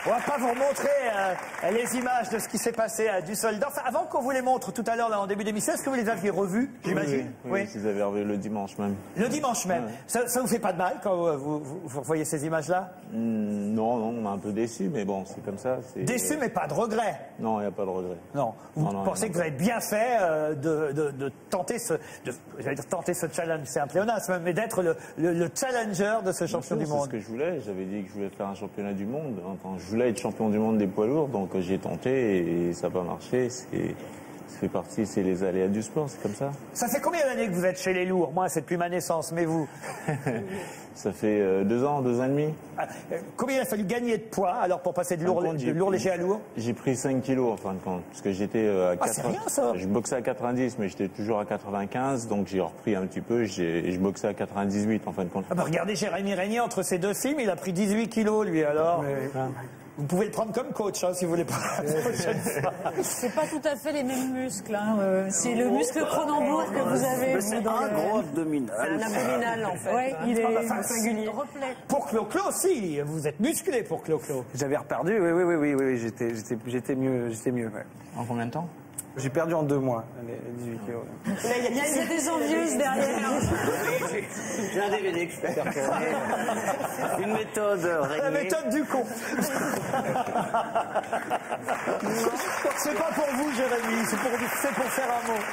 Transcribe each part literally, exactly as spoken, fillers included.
On va pas vous remontrer euh, les images de ce qui s'est passé à Düsseldorf. Avant qu'on vous les montre tout à l'heure, là, en début d'émission, est-ce que vous les aviez revus, j'imagine? Oui, oui, oui, je les avais revus le dimanche même. Le dimanche même. Ouais. Ça, ça vous fait pas de mal quand euh, vous, vous, vous revoyez ces images-là? mmh, Non, non, on est un peu déçu, mais bon, c'est comme ça. Déçu, euh... mais pas de regret? Non, il n'y a pas de regret. Non. Vous non, non, pensez que vous avez bien fait euh, de, de, de tenter ce, de, j'allais dire tenter ce challenge, c'est un pléonasme, mais d'être le, le, le challenger de ce champion du monde. C'est ce que je voulais. J'avais dit que je voulais faire un championnat du monde. Enfin, je voulais être champion du monde des poids lourds, donc j'ai tenté et ça n'a pas marché. C'est, ça fait partie, c'est les aléas du sport, c'est comme ça. Ça fait combien d'années que vous êtes chez les lourds? Moi, c'est depuis ma naissance, mais vous? Ça fait euh, deux ans, deux ans et demi. Ah, euh, combien il a fallu gagner de poids alors pour passer de lourd, compte, de lourd léger à lourd? J'ai pris cinq kilos en fin de compte, parce que j'étais euh, à ah, quatre-vingts. C'est rien, ça. Je boxais à quatre-vingt-dix, mais j'étais toujours à quatre-vingt-quinze, donc j'ai repris un petit peu. J'ai, je boxais à quatre-vingt-dix-huit en fin de compte. Ah bah regardez Jérémy Régnier, entre ces deux films, il a pris dix-huit kilos lui alors. Mais... Vous pouvez le prendre comme coach, hein, si vous voulez pas. C'est pas tout à fait les mêmes muscles. Hein. Euh, c'est le muscle Cronenbourg que vous avez. C'est dans un le... gros abdominal. C'est un abdominal en fait. Ouais, il est enfin, singulier. Pour Clo-Clo aussi, vous êtes musclé pour Clo-Clo. J'avais reperdu, oui, oui, oui, oui, oui, j'étais, j'étais, j'étais mieux, j'étais mieux. Ouais. En combien de temps? J'ai perdu en deux mois, les dix-huit kilos. Là, il y a des envieuses derrière. J'ai un D V D que je peux faire tourner. Une méthode Régnier. La méthode du con. C'est pas pour vous, Jérémy, c'est pour, c'est pour faire un mot.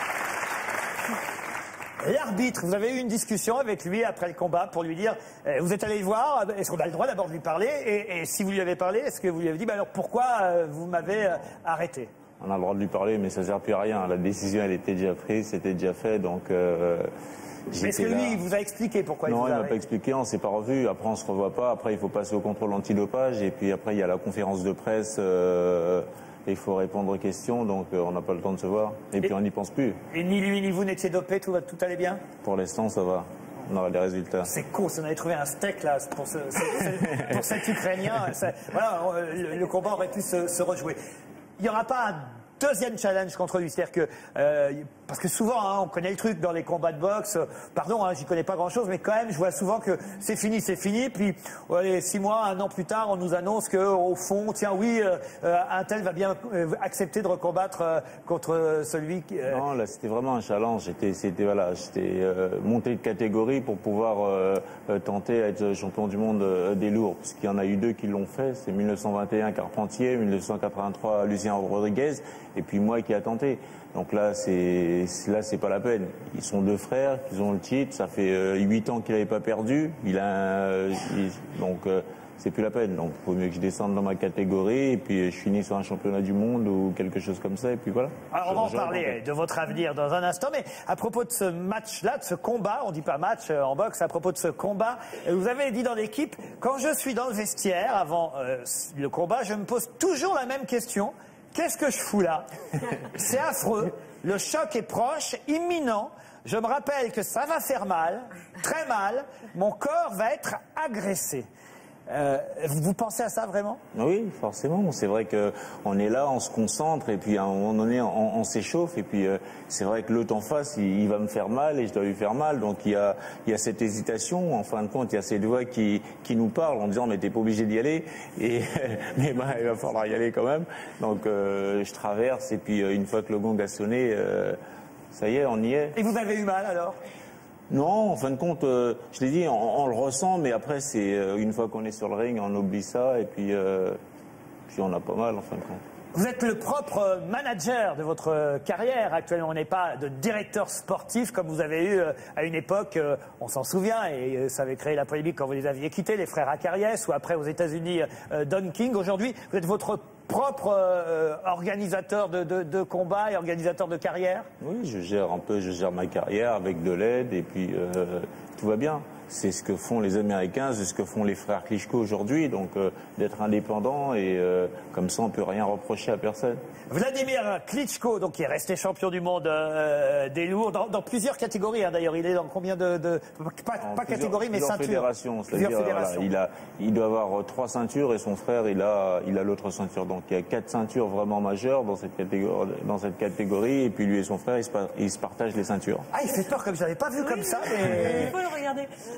L'arbitre, vous avez eu une discussion avec lui après le combat pour lui dire, euh, vous êtes allé le voir, est-ce qu'on a le droit d'abord de lui parler, et, et si vous lui avez parlé, est-ce que vous lui avez dit, bah alors pourquoi euh, vous m'avez euh, arrêté? On a le droit de lui parler, mais ça ne sert plus à rien. La décision, elle était déjà prise, c'était déjà fait, donc... Euh, mais est-ce que lui, là... il vous a expliqué pourquoi non, il vous a Non, il arrêté? m'a pas expliqué, on s'est pas revu. Après, on se revoit pas. Après, il faut passer au contrôle antidopage, et puis après, il y a la conférence de presse... Euh, il faut répondre aux questions, donc euh, on n'a pas le temps de se voir. Et, et puis on n'y pense plus. Et ni lui ni vous n'étiez dopé, tout, tout allait bien? Pour l'instant, ça va. On aura des résultats. C'est con, si on avait trouvé un steak là pour, ce, ce, pour cet Ukrainien. Ça, voilà, le, le combat aurait pu se, se rejouer. Il n'y aura pas un deuxième challenge contre lui, c'est-à-dire que euh, parce que souvent hein, on connaît le truc dans les combats de boxe, euh, pardon, hein, j'y connais pas grand-chose, mais quand même je vois souvent que c'est fini, c'est fini, puis ouais, six mois, un an plus tard, on nous annonce que au fond, tiens oui, euh, un tel va bien euh, accepter de recombattre euh, contre celui qui. Euh... Non, là c'était vraiment un challenge. J'étais, c'était voilà, j'étais euh, monté de catégorie pour pouvoir euh, tenter à être champion du monde euh, des lourds, parce qu'il y en a eu deux qui l'ont fait, c'est mille neuf cent vingt et un Carpentier, mille neuf cent quatre-vingt-trois Lucien Rodriguez. Et puis moi qui a tenté. Donc là, c'est là, c'est pas la peine. Ils sont deux frères, ils ont le titre. Ça fait huit ans qu'il n'avait pas perdu. Il a, euh, il, donc euh, c'est plus la peine. Donc il vaut mieux que je descende dans ma catégorie et puis je finis sur un championnat du monde ou quelque chose comme ça. Et puis voilà. Alors on va en parler de votre avenir dans un instant. Mais à propos de ce match-là, de ce combat, on dit pas match en boxe. À propos de ce combat, vous avez dit dans l'équipe, quand je suis dans le vestiaire avant euh, le combat, je me pose toujours la même question. Qu'est-ce que je fous là? C'est affreux. Le choc est proche, imminent. Je me rappelle que ça va faire mal, très mal. Mon corps va être agressé. Euh, vous pensez à ça vraiment? Oui, forcément. C'est vrai que on est là, on se concentre et puis à un moment donné, on, on s'échauffe et puis euh, c'est vrai que l'autre en face, il, il va me faire mal et je dois lui faire mal. Donc il y a, il y a cette hésitation. En fin de compte, il y a cette voix qui, qui nous parle en disant mais t'es pas obligé d'y aller. Et mais bah, il va falloir y aller quand même. Donc euh, je traverse et puis euh, une fois que le gong a sonné, euh, ça y est, on y est. Et vous avez eu mal alors? Non, en fin de compte, euh, je l'ai dit, on, on le ressent, mais après, c'est euh, une fois qu'on est sur le ring, on oublie ça, et puis, euh, puis on a pas mal, en fin de compte. Vous êtes le propre manager de votre carrière actuellement. On n'est pas de directeur sportif comme vous avez eu à une époque, on s'en souvient, et ça avait créé la polémique quand vous les aviez quittés, les frères Acariès, ou après aux États-Unis, Don King. Aujourd'hui, vous êtes votre propre euh, organisateur de, de, de combat et organisateur de carrière? Oui, je gère un peu, je gère ma carrière avec de l'aide, et puis euh, tout va bien. C'est ce que font les Américains, c'est ce que font les frères Klitschko aujourd'hui, donc euh, d'être indépendant et euh, comme ça on peut rien reprocher à personne. Vladimir Klitschko, donc qui est resté champion du monde euh, des lourds dans, dans plusieurs catégories. Hein, d'ailleurs, il est dans combien de, de pas, pas catégories mais ceintures. Fédérations, c'est-à-dire voilà, il a, il doit avoir trois ceintures et son frère il a, il a l'autre ceinture. Donc il y a quatre ceintures vraiment majeures dans cette catégorie, dans cette catégorie, et puis lui et son frère ils se, ils se partagent les ceintures. Ah, il fait peur comme je l'avais pas vu oui, comme ça. Mais... Il faut le regarder.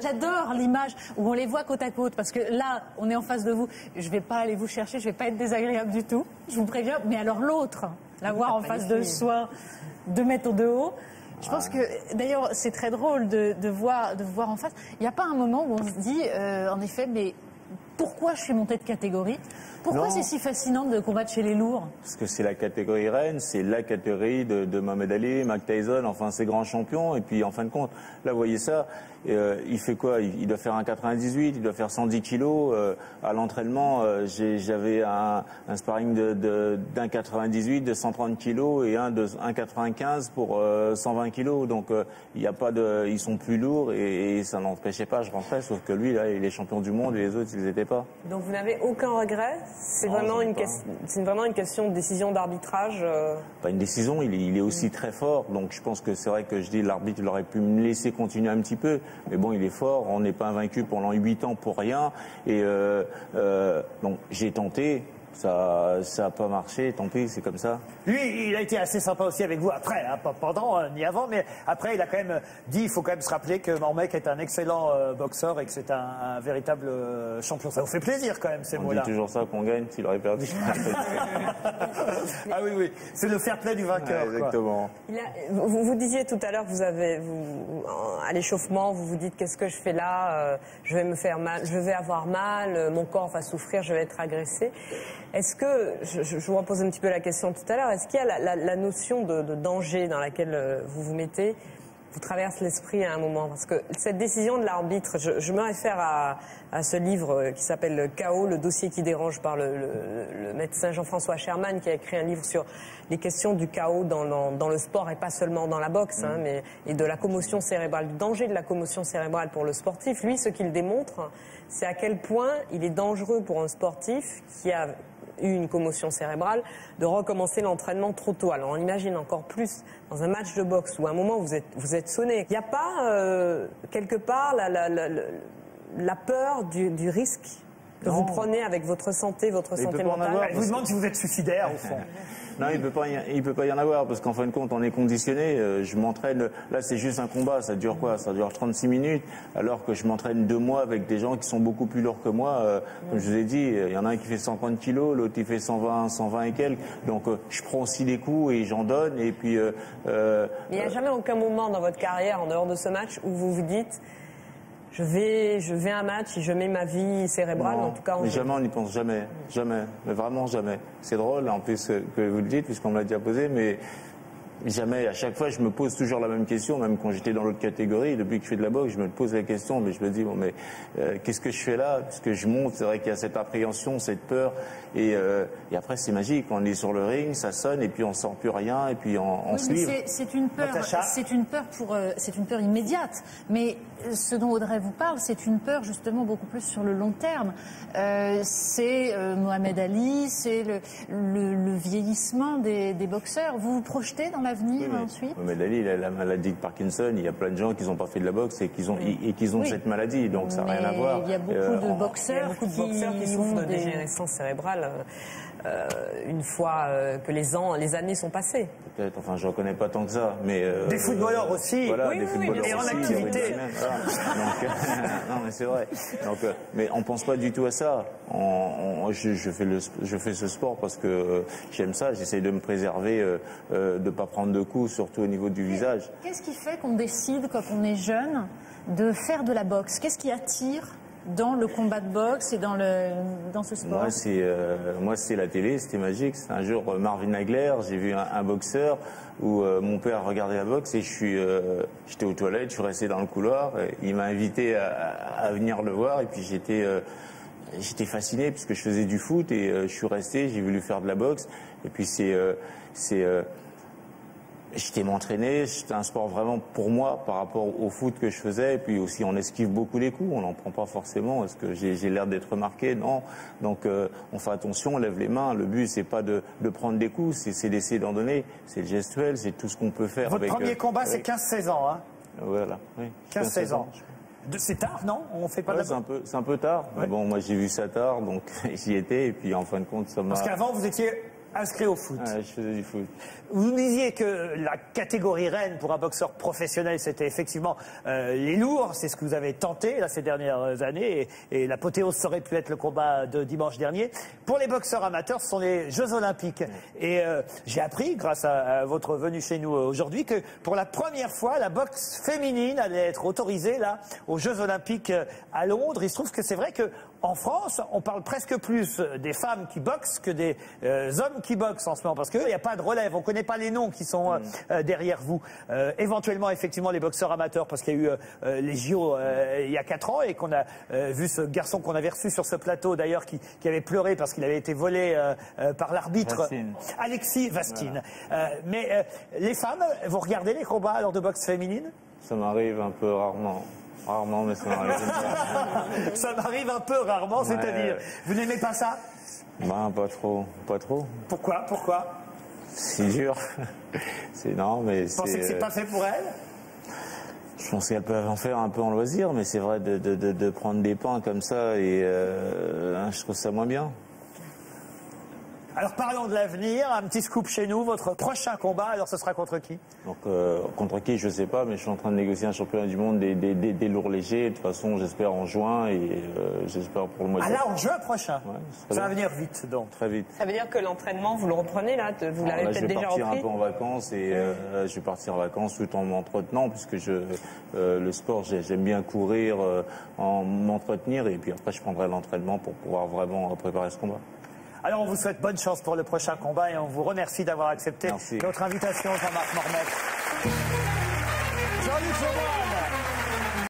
j'adore l'image où on les voit côte à côte, parce que là, on est en face de vous. Je vais pas aller vous chercher, je vais pas être désagréable du tout, je vous préviens. Mais alors l'autre, la voir en face de soi, deux mètres de haut. Je pense que, d'ailleurs, c'est très drôle de, de, voir, de voir en face. Il n'y a pas un moment où on se dit, euh, en effet, mais pourquoi je suis montée de catégorie? Pourquoi c'est si fascinant de combattre chez les lourds? Parce que c'est la catégorie reine, c'est la catégorie de, de Mohamed Ali, Mike Tyson, enfin ces grands champions. Et puis en fin de compte, là vous voyez ça, euh, il fait quoi? il, il doit faire un quatre-vingt-dix-huit, il doit faire cent dix kilos. Euh, à l'entraînement, euh, j'avais un, un sparring de, de, d'un quatre-vingt-dix-huit, de cent trente kilos et un de un quatre-vingt-quinze pour euh, cent vingt kilos. Donc euh, il y a pas de, ils sont plus lourds et, et ça n'empêchait pas, je rentrais. Sauf que lui, là, il est champion du monde et les autres, ils les étaient pas. Donc vous n'avez aucun regret? C'est vraiment, vraiment une question de décision d'arbitrage euh... Pas une décision, il est, il est aussi mmh. très fort. Donc je pense que c'est vrai que je dis l'arbitre il aurait pu me laisser continuer un petit peu. Mais bon, il est fort, on n'est pas invaincu pendant huit ans pour rien. Et euh, euh, donc j'ai tenté. Ça n'a pas marché, tant pis, c'est comme ça. Lui, il a été assez sympa aussi avec vous après, hein, pas pendant euh, ni avant, mais après, il a quand même dit, il faut quand même se rappeler que Mormec est un excellent euh, boxeur et que c'est un, un véritable euh, champion. Ça vous fait plaisir quand même, ces mots-là. On dit toujours ça qu'on gagne, s'il aurait perdu. Ah oui, oui, c'est le fair play du vainqueur. Ouais, exactement. Il a, vous, vous disiez tout à l'heure, vous avez, vous, à l'échauffement, vous vous dites, qu'est-ce que je fais là? euh, Je vais me faire mal, je vais avoir mal, euh, mon corps va souffrir, je vais être agressé. Est-ce que, je, je vous repose un petit peu la question tout à l'heure, est-ce qu'il y a la, la, la notion de, de danger dans laquelle vous vous mettez, vous traverse l'esprit à un moment? Parce que cette décision de l'arbitre, je, je me réfère à, à ce livre qui s'appelle K O, le dossier qui dérange, par le, le, le médecin Jean-François Sherman, qui a écrit un livre sur les questions du chaos dans, dans, dans le sport et pas seulement dans la boxe, mmh. hein, mais, et de la commotion cérébrale, du danger de la commotion cérébrale pour le sportif. Lui, ce qu'il démontre, c'est à quel point il est dangereux pour un sportif qui a eu une commotion cérébrale, de recommencer l'entraînement trop tôt. Alors on imagine encore plus dans un match de boxe où à un moment vous êtes, vous êtes sonné. Il n'y a pas euh, quelque part la, la, la, la peur du, du risque que non. vous prenez avec votre santé, votre Mais santé mentale? Je vous demande si vous êtes suicidaire au fond. Non, il peut pas, il peut pas y en avoir parce qu'en fin de compte, on est conditionné. Euh, je m'entraîne. Là, c'est juste un combat. Ça dure quoi? Ça dure trente-six minutes. Alors que je m'entraîne deux mois avec des gens qui sont beaucoup plus lourds que moi. Euh, comme je vous ai dit, il y en a un qui fait cent trente kilos, l'autre il fait cent vingt, cent vingt et quelques. Donc, euh, je prends aussi des coups et j'en donne. Et puis. Euh, euh, il n'y a jamais aucun moment dans votre carrière, en dehors de ce match, où vous vous dites. Je vais, je vais à un match et je mets ma vie cérébrale, non, en tout cas. En mais jeu. jamais, on n'y pense jamais, jamais, mais vraiment jamais. C'est drôle, en plus que vous le dites, puisqu'on me l'a déjà posé, mais jamais. À chaque fois, je me pose toujours la même question, même quand j'étais dans l'autre catégorie. Depuis que je fais de la boxe, je me pose la question, mais je me dis bon, mais euh, qu'est-ce que je fais là? Parce que je monte, c'est vrai qu'il y a cette appréhension, cette peur, et, euh, et après c'est magique. On est sur le ring, ça sonne, et puis on sent plus rien, et puis on, on oui, se livre. C'est une peur, c'est une peur pour, euh, c'est une peur immédiate. Mais ce dont Audrey vous parle, c'est une peur justement beaucoup plus sur le long terme. Euh, c'est euh, Mohamed Ali, c'est le, le, le vieillissement des, des boxeurs. Vous vous projetez dans l'avenir oui, ensuite? Mohamed Ali, il a la maladie de Parkinson. Il y a plein de gens qui n'ont pas fait de la boxe et qui ont, oui. et qui ont oui. cette maladie, donc ça n'a rien à voir. Il y a beaucoup euh, de boxeurs, beaucoup de boxeurs qui, qui souffrent de dégénérescence cérébrale euh, une fois euh, que les, ans, les années sont passées. Peut-être, enfin je ne reconnais pas tant que ça. Mais, euh, des footballeurs aussi. Voilà, oui, des oui, footballeurs oui, et aussi, en activité. Voilà. Donc, euh, non mais c'est vrai. Donc, euh, mais on ne pense pas du tout à ça. On, on, je, je, fais le, je fais ce sport parce que euh, j'aime ça. J'essaie de me préserver, euh, euh, de ne pas prendre de coups, surtout au niveau du visage. Qu'est-ce qui fait qu'on décide, quand on est jeune, de faire de la boxe? Qu'est-ce qui attire dans le combat de boxe et dans, le, dans ce sport? Moi, c'est euh, moi, c'est la télé, c'était magique. C'est un jour, Marvin Hagler, j'ai vu un, un boxeur où euh, mon père regardait la boxe et je suis, euh, j'étais aux toilettes, je suis resté dans le couloir. Il m'a invité à, à venir le voir et puis j'étais, euh, j'étais fasciné puisque je faisais du foot et euh, je suis resté, j'ai voulu faire de la boxe et puis c'est, euh, c'est euh, j'étais m'entraîner, c'était un sport vraiment pour moi par rapport au foot que je faisais. Et puis aussi, on esquive beaucoup les coups, on n'en prend pas forcément. Est-ce que j'ai l'air d'être remarqué? Non. Donc, euh, on fait attention, on lève les mains. Le but, c'est pas de, de prendre des coups, c'est d'essayer d'en donner. C'est le gestuel, c'est tout ce qu'on peut faire. Votre avec, premier euh, combat, avec... c'est quinze seize ans, hein? Voilà, oui. quinze seize ans. C'est tard, non? On fait pas ouais, de... c'est un peu, c'est un peu tard. Ouais. Mais bon, moi, j'ai vu ça tard, donc j'y étais. Et puis, en fin de compte, ça m'a... Parce qu'avant, vous étiez... Inscrit au foot. Ouais, je faisais du foot. Vous nous disiez que la catégorie reine pour un boxeur professionnel, c'était effectivement euh, les lourds. C'est ce que vous avez tenté là, ces dernières années. Et, et l'apothéose aurait pu être le combat de dimanche dernier. Pour les boxeurs amateurs, ce sont les Jeux Olympiques. Et euh, j'ai appris, grâce à, à votre venue chez nous aujourd'hui, que pour la première fois, la boxe féminine allait être autorisée là, aux Jeux Olympiques à Londres. Il se trouve que c'est vrai que en France, on parle presque plus des femmes qui boxent que des euh, hommes qui boxent en ce moment, parce qu'il n'y a pas de relève, on ne connaît pas les noms qui sont euh, derrière vous. Euh, éventuellement, effectivement, les boxeurs amateurs, parce qu'il y a eu euh, les J O euh, il y a quatre ans, et qu'on a euh, vu ce garçon qu'on avait reçu sur ce plateau, d'ailleurs, qui, qui avait pleuré parce qu'il avait été volé euh, euh, par l'arbitre Vastine. Alexis Vastine. Voilà. Euh, mais euh, les femmes, vous regardez les combats lors de boxe féminine? Ça m'arrive un peu rarement. Rarement, mais ça m'arrive. Ça m'arrive un peu rarement, Ouais. c'est-à-dire, vous n'aimez pas ça? Ben, pas trop. Pas trop. Pourquoi? Pourquoi? C'est dur. C'est non, mais Vous pensez que c'est euh, pas fait pour elle? Je pense qu'elles peuvent en faire un peu en loisir, mais c'est vrai de, de, de, de prendre des pains comme ça, et euh, je trouve ça moins bien. Alors parlons de l'avenir, un petit scoop chez nous, votre prochain combat, alors ce sera contre qui? Donc euh, contre qui, je sais pas, mais je suis en train de négocier un championnat du monde des, des, des, des lourds légers. De toute façon, j'espère en juin, et euh, j'espère pour le mois de Ah juin. là, en juin prochain. Ouais, ce serait Ça va bien. venir vite donc. Très vite. Ça veut dire que l'entraînement, vous le reprenez là de- Vous Alors l'avez là, je peut-être vais déjà partir repris un peu en vacances, et euh, je vais partir en vacances tout en m'entretenant, puisque je, euh, le sport, j'ai- j'aime bien courir, euh, en m'entretenir, et puis après je prendrai l'entraînement pour pouvoir vraiment préparer ce combat. Alors on vous souhaite bonne chance pour le prochain combat et on vous remercie d'avoir accepté Merci. notre invitation, Jean-Marc Mormet. Jean-Luc Lemoyne.